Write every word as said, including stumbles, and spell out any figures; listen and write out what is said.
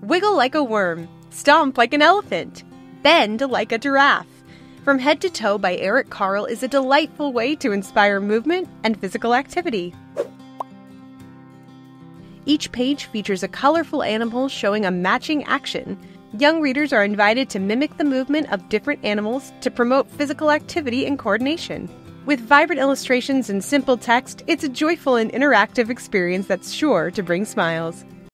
Wiggle like a worm, stomp like an elephant, bend like a giraffe. From Head to Toe by Eric Carle is a delightful way to inspire movement and physical activity. Each page features a colorful animal showing a matching action. Young readers are invited to mimic the movement of different animals to promote physical activity and coordination. With vibrant illustrations and simple text, it's a joyful and interactive experience that's sure to bring smiles.